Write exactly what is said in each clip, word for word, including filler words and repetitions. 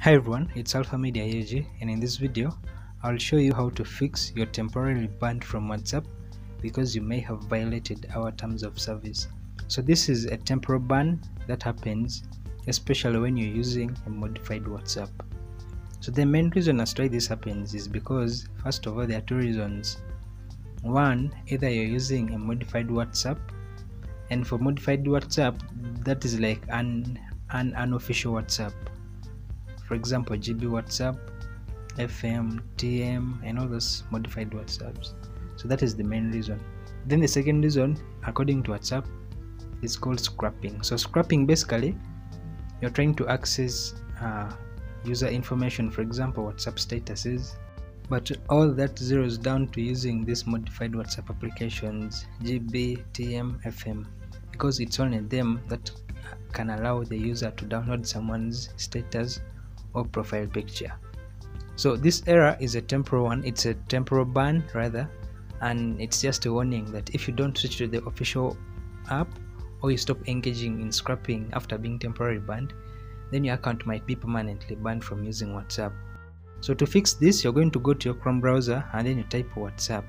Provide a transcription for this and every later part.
Hi everyone, it's Alpha Media A G, and in this video I'll show you how to fix your temporarily banned from WhatsApp because you may have violated our terms of service. So this is a temporal ban that happens especially when you're using a modified WhatsApp. So the main reason as to why this happens is because, first of all, there are two reasons. One, either you're using a modified WhatsApp, and for modified WhatsApp, that is like an, an unofficial WhatsApp. For example, G B WhatsApp, F M, T M, and all those modified WhatsApps. So that is the main reason. Then the second reason, according to WhatsApp, is called scrapping. So scrapping, basically, you're trying to access uh, user information, for example, WhatsApp statuses, but all that zeroes down to using these modified WhatsApp applications, G B, T M, F M, because it's only them that can allow the user to download someone's status or profile picture. So this error is a temporal one. It's a temporal ban rather, and it's just a warning that if you don't switch to the official app or you stop engaging in scrapping after being temporarily banned, then your account might be permanently banned from using WhatsApp. So to fix this, you're going to go to your Chrome browser and then you type WhatsApp,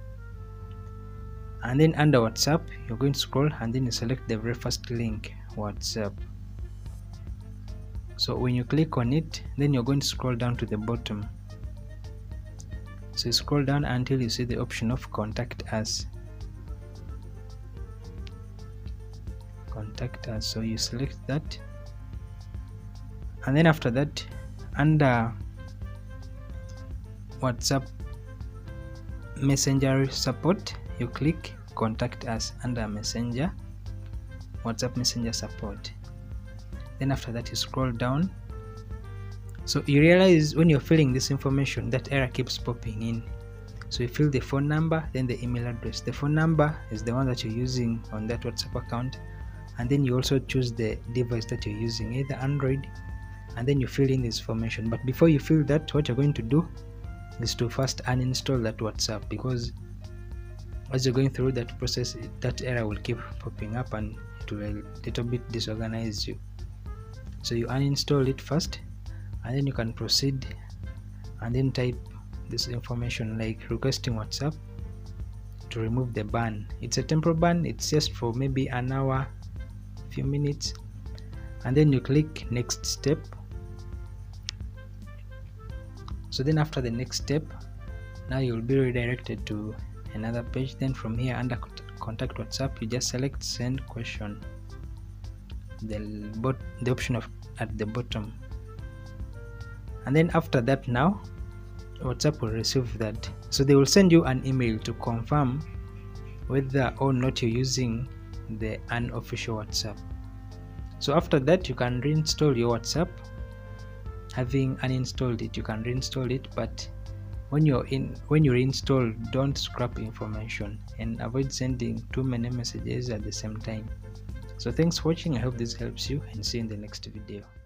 and then under WhatsApp you're going to scroll and then you select the very first link, WhatsApp. So when you click on it, then you're going to scroll down to the bottom. So you scroll down until you see the option of contact us. Contact us. So you select that, and then after that, under WhatsApp Messenger support, you click contact us under Messenger, WhatsApp Messenger support. Then after that you scroll down. So you realize when you're filling this information that error keeps popping in. So you fill the phone number, then the email address. The phone number is the one that you're using on that WhatsApp account, and then you also choose the device that you're using, either Android, and then you fill in this information. But before you fill that, what you're going to do is to first uninstall that WhatsApp, because as you're going through that process, that error will keep popping up and it will a little bit disorganize you. So you uninstall it first, and then you can proceed and then type this information like requesting WhatsApp to remove the ban. It's a temporal ban, it's just for maybe an hour, few minutes, and then you click next step. So then after the next step, now you'll be redirected to another page. Then from here under contact WhatsApp, you just select send question, the bot the option of at the bottom, and then after that, now WhatsApp will receive that. So they will send you an email to confirm whether or not you're using the unofficial WhatsApp. So after that, you can reinstall your WhatsApp. Having uninstalled it, you can reinstall it, but when you're in when you reinstall, don't scrap information and avoid sending too many messages at the same time. So thanks for watching. I hope this helps you, and see you in the next video.